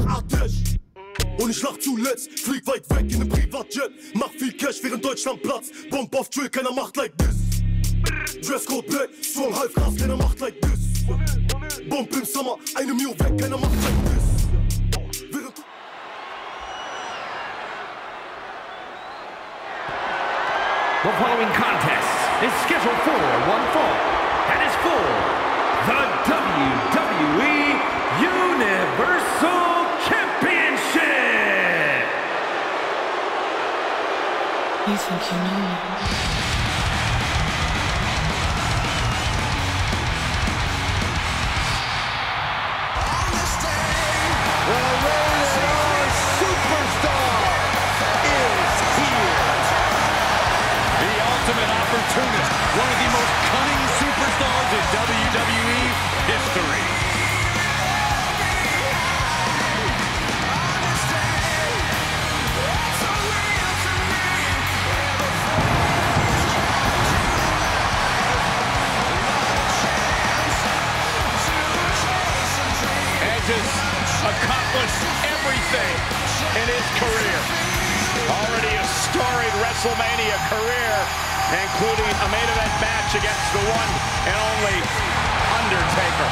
abartig. Und ich lach zuletzt, flieg weit weg in nem Privatjet. Mach viel Cash, während Deutschland platzt. Bomb auf Drill, keiner macht like this. Dresscode black, strong half Gras, keiner macht like this. Bomb im Sommer, 1 Mio weg, keiner macht like this. The following contest is scheduled for one fall and is for the WWE Universal Championship. You think you know me? Opportunist, one of the most cunning superstars in WWE history. Edge has accomplished everything in his career. Already a storied WrestleMania career, including a main event match against the one and only Undertaker.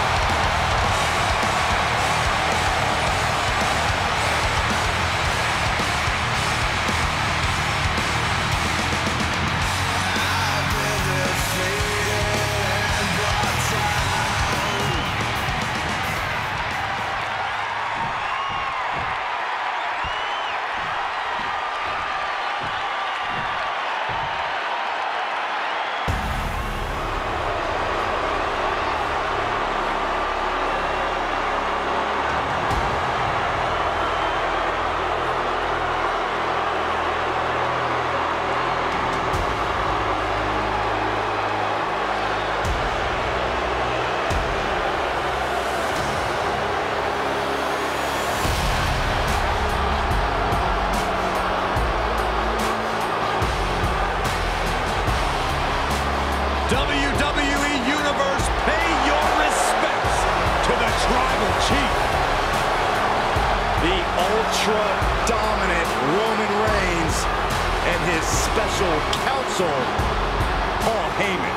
WWE Universe, pay your respects to the Tribal Chief. The ultra-dominant Roman Reigns and his special counsel, Paul Heyman.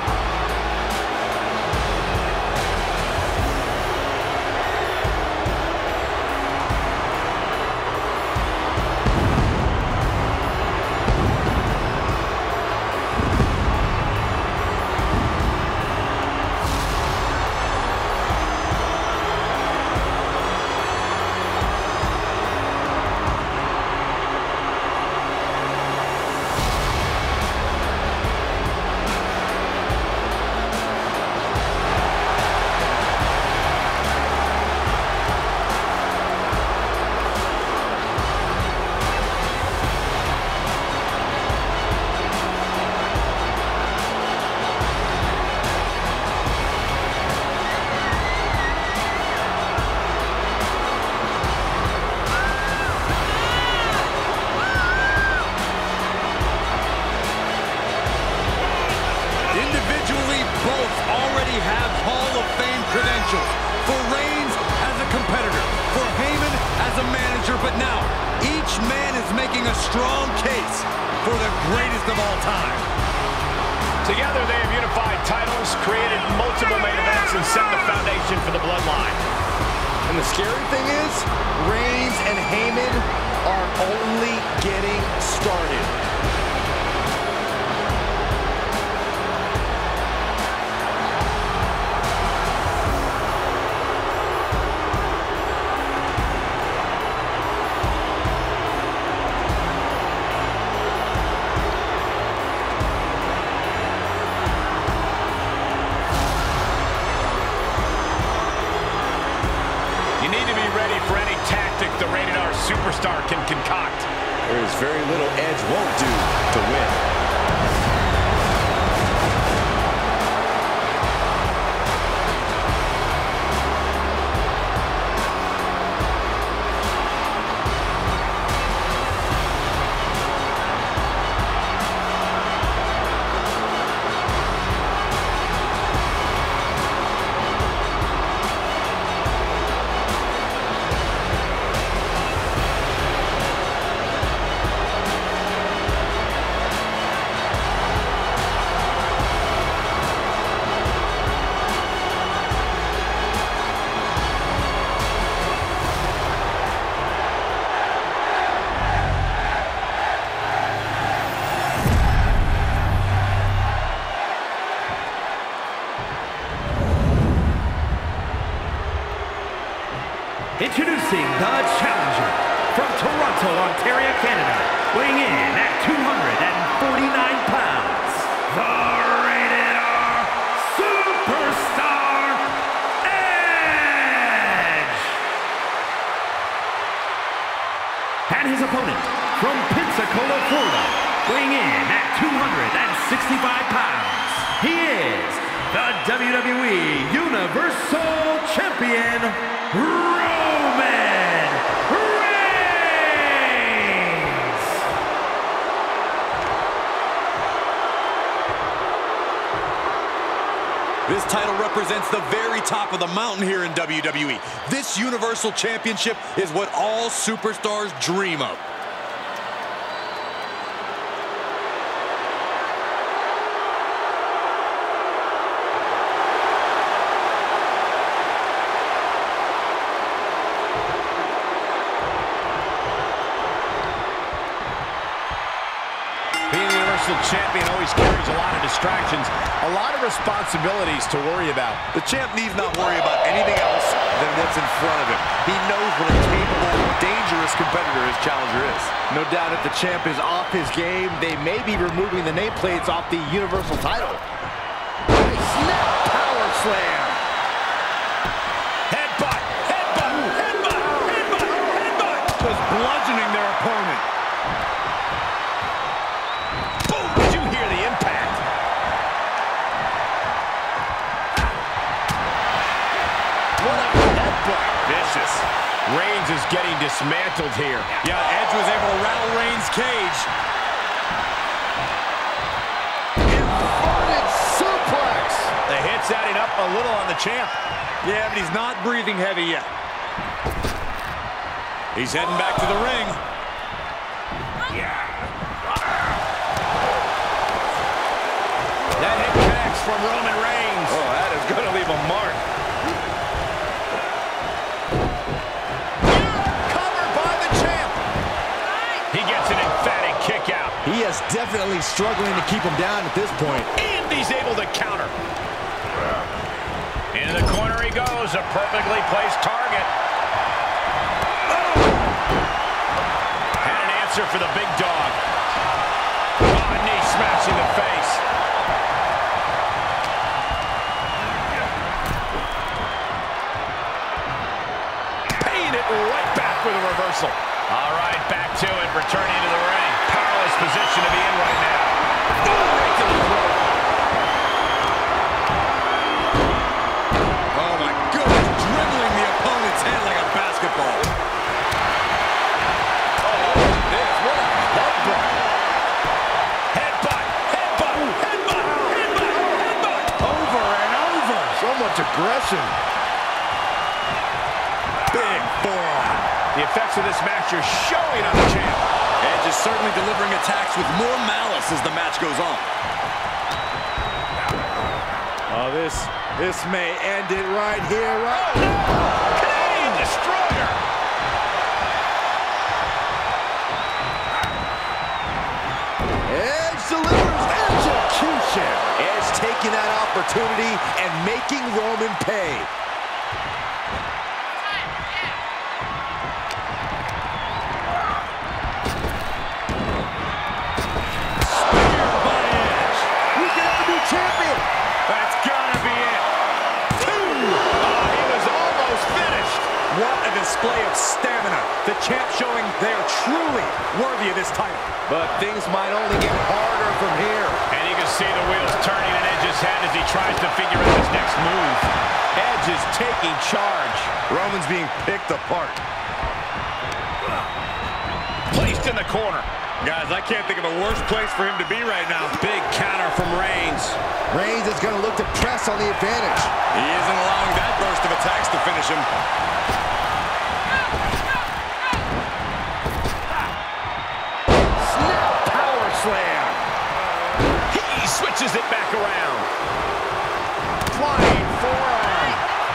Have Hall of Fame credentials. For Reigns as a competitor, for Heyman as a manager, but now each man is making a strong case for the greatest of all time. Together they have unified titles, created multiple main events, and set the foundation for the bloodline. And the scary thing is, Reigns and Heyman are only getting started. You need to be ready for any tactic the Rated R Superstar can concoct. There is very little Edge won't do to win. Introducing the challenger from Toronto, Ontario, Canada, weighing in at 249 pounds, the Rated R Superstar, Edge! And his opponent from Pensacola, Florida, weighing in at 265 pounds, he is the WWE Universal Champion, Roman Reigns! This title represents the very top of the mountain here in WWE. This Universal Championship is what all superstars dream of. Being the Universal Champion always carries a lot of distractions, a lot of responsibilities to worry about. The champ needs not worry about anything else than what's in front of him. He knows what a capable, dangerous competitor his challenger is. No doubt if the champ is off his game, they may be removing the nameplates off the Universal title. Snap power slam. Headbutt, headbutt, headbutt, headbutt, headbutt. Just bludgeoning their opponent. Boom, did you hear the impact? What a headbutt. Vicious. Reigns is getting dismantled here. Yeah, Edge was able to rattle Reigns' cage. Inverted suplex. The hit's adding up a little on the champ. Yeah, but he's not breathing heavy yet. He's heading back to the ring. That hit connects from Roman Reigns. Oh, that is going to leave a mark. Covered by the champ. He gets an emphatic kick out. He is definitely struggling to keep him down at this point. And he's able to counter. Into the corner he goes, a perfectly placed target. And an answer for the big dog. Oh, knee smashing the face. Paying it right back with a reversal. All right, back to it, returning to the ring. Powerless position to be in right now. Right to the throat. Oh, my goodness. Dribbling the opponent's head like a basketball. Oh, this, what a headbutt. Headbutt, headbutt, headbutt, headbutt, headbutt. Over and over. So much aggression. Big forearm. The effects of this match are showing on the champ. Edge is certainly delivering attacks with more malice as the match goes on. Oh, this may end it right here, right? Oh, no! Canadian Destroyer! Edge delivers execution. Edge taking that opportunity and making Roman pay. Spear by Edge. We can have a new champion. That's gotta be it. Two! Oh, he was almost finished. What a display of stamina. The champ showing they are truly worthy of this title. But things might only get harder from here. And you can see the wheels turning in Edge's head as he tries to figure out his next move. Edge is taking charge. Roman's being picked apart. Placed in the corner. Guys, I can't think of a worse place for him to be right now. Big counter from Reigns. Reigns is going to look to press on the advantage. He isn't allowing that burst of attacks to finish him. Snap power slam. He switches it back around. Flying forearm.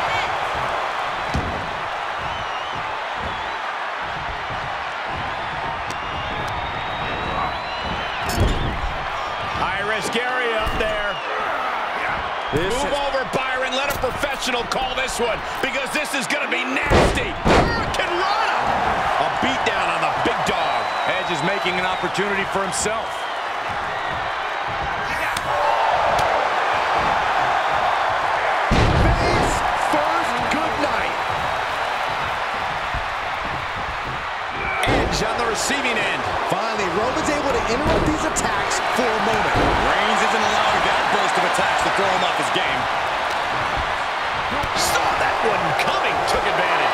High-risk area up there. Move over, Byron. Let a professional call this one because this is going to be nasty. Hurricane making an opportunity for himself. Face first, good night. Edge on the receiving end. Finally, Roman's able to interrupt these attacks for a moment. Reigns isn't allowing that burst of attacks to throw him off his game. Saw that one coming, took advantage.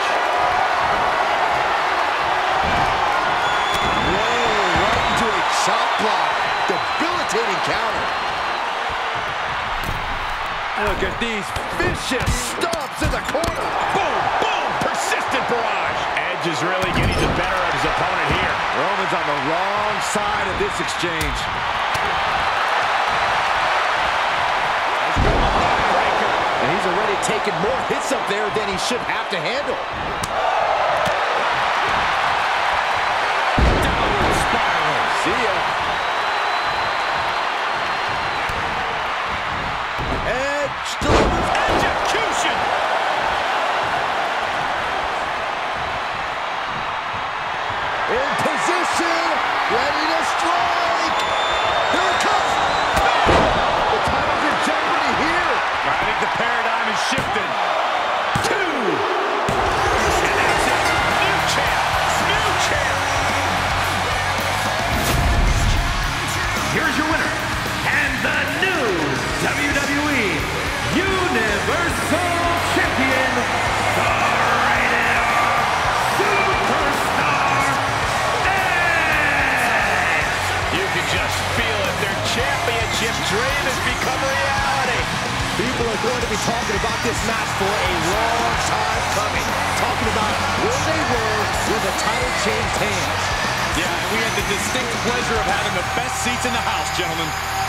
Whoa, right into a chop block. Debilitating counter. Look at these vicious stomps in the corner. Boom, boom, persistent barrage. Edge is really getting the better of his opponent here. Roman's on the wrong side of this exchange. And he's already taken more hits up there than he should have to handle. Downward spiral. See ya. Edge delivers. Execution. In position, ready to strike. Here it comes. The title's in jeopardy here. I think the paradigm has shifted. 2. And that's it. New champ. New champ. Here's your winner, and the new WWE Universal Champion, the Rated R Superstar, Edge! You can just feel it. Their championship dream has become reality. People are going to be talking about this match for a long time coming. Talking about where they were when the title changed hands. Yeah, we had the distinct pleasure of having the best seats in the house, gentlemen.